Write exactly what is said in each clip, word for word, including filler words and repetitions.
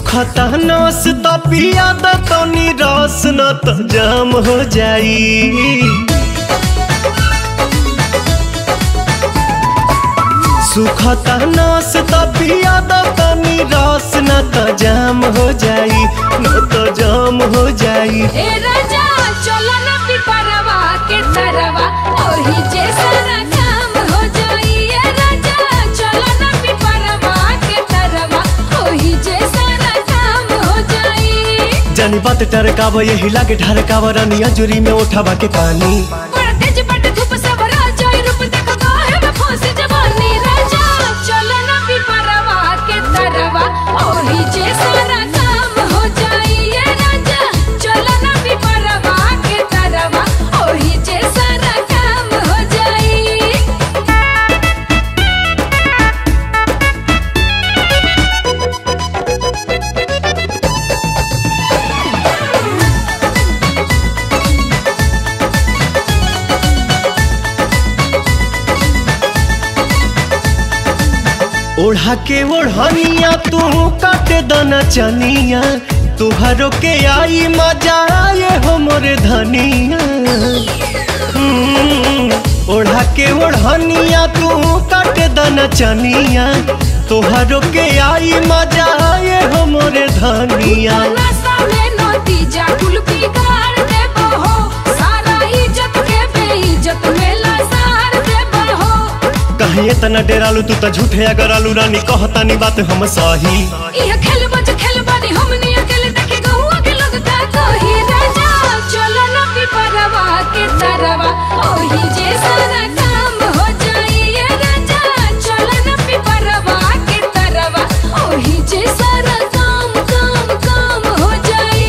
सुखता नस त पिया द तनी रस न त जाम हो जाई। सुखता नस त पिया द तनी रस न त जाम हो जाई, न त जाम हो जाई। ए राजा चलो ना पिपरवा के तरवा ओही जैसा ना काम हो जाई। ए राजा चलो ना पिपरवा के तरवा ओही जैसा ना काम हो जाई। जानी बात टरकाव यही लागे ढरकाव रानी अंजुरी में उठावा के पानी। बड़ा तेज बट धूप सब राजा रूप देखो काहे में फंसी जवानी। राजा चलो ना पिपरवा के तरवा ओही जैसा ना काम हो जाई। ए राजा चलो ना पिपरवा के तरवा ओही जैसा ना काम हो जाई। ओढ़ा के ओढ़निया तू काटे दना चनिया, तुहरो के आई मजा आए हो मोरे धनिया। हम्म, ओढ़ा के ओढ़निया तू काटे दना चनिया, तुहरो के आई मजा आए हो मोरे धनिया। नशा में नतीजा कुल बिगाड़ देबो हो, सारा इज्जत के बेइज्जत में लसार देबो हो। कहीं इतना डेरालू तू तो झूठे अगर आलू रानी कहतानी बात हम सही। यह खेल बज खेल बानी हमनी अकेले देखे गहुआ के लोग का कही। राजा चलो ना पिपरवा के तरवा ओही जैसा ना काम हो जाई। ए राजा चलो ना पिपरवा के तरवा ओही जैसा ना काम काम काम हो जाई।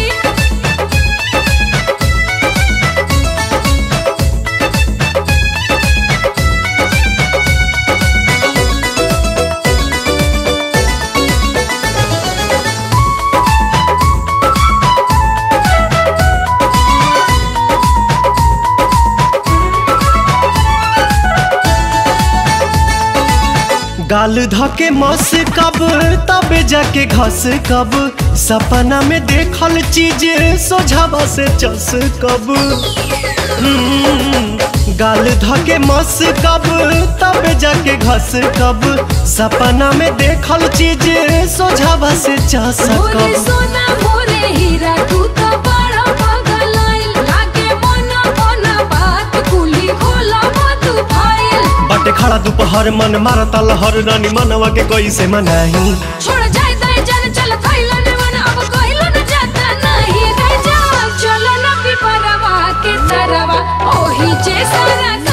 गाल धके मस कब तबे जाके घस कब, सपना में देखल चीज सोझावा से चस कब। हम्म, गाल धके मस कब तबे जाके घस कब, सपना में देखल चीज सोझावा से चस मोरे कब। सोना मोरे हीरा तू तो बड़ा पागल आइल, लागे मना मना बात कुली खोला तू फाइल। बटे खड़ा दोपहर मन मारता लहर रानी मनवा के कैसे मनाही। छोड़ जाए दाए जान चल कइला ने मन अब कइला न जाता नहीं। राजा चलो ना पिपरवा के तरवा ओही जैसा ना